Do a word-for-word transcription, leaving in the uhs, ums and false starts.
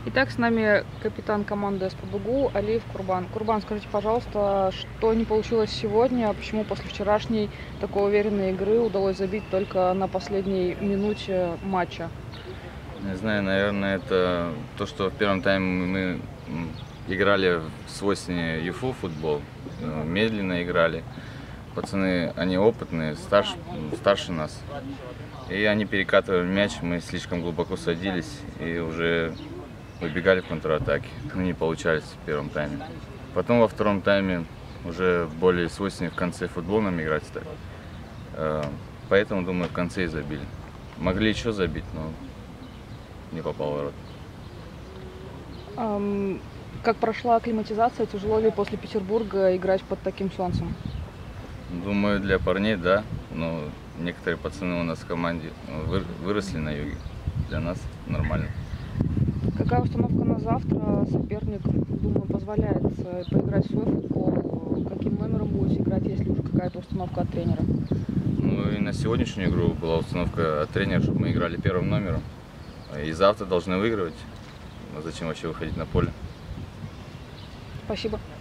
Итак, с нами капитан команды СПбГУ Алиев Курбан. Курбан, скажите, пожалуйста, что не получилось сегодня, почему после вчерашней такой уверенной игры удалось забить только на последней минуте матча? Не знаю, наверное, это то, что в первом тайме мы играли в свойственный ЮФУ футбол, медленно играли. Пацаны, они опытные, старше, старше нас. И они перекатывали мяч, мы слишком глубоко садились и уже выбегали в контратаке. Ну, не получались в первом тайме. Потом во втором тайме уже более свойственный в конце футбол нам играть стали. Поэтому, думаю, в конце и забили. Могли еще забить, но не попал в ворот. Эм, как прошла акклиматизация? Тяжело ли после Петербурга играть под таким солнцем? Думаю, для парней, да. Но некоторые пацаны у нас в команде выросли на юге. Для нас нормально. Какая установка на завтра? Соперник, думаю, позволяет поиграть в свой футбол. Каким номером будете играть, если уже какая-то установка от тренера? Ну и на сегодняшнюю игру была установка от тренера, чтобы мы играли первым номером. И завтра должны выигрывать. Зачем вообще выходить на поле? Спасибо.